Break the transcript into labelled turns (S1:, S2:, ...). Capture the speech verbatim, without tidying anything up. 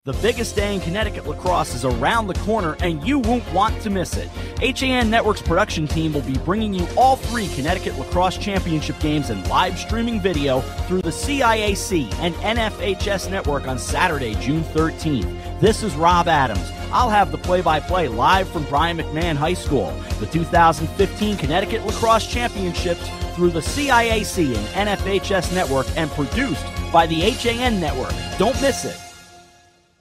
S1: The biggest day in Connecticut lacrosse is around the corner, and you won't want to miss it. H A N Network's production team will be bringing you all three Connecticut Lacrosse Championship games in live streaming video through the C I A C and N F H S Network on Saturday, June thirteenth. This is Rob Adams. I'll have the play-by-play live from Brian McMahon High School. The two thousand fifteen Connecticut Lacrosse Championships through the C I A C and N F H S Network, and produced by the H A N Network. Don't miss it.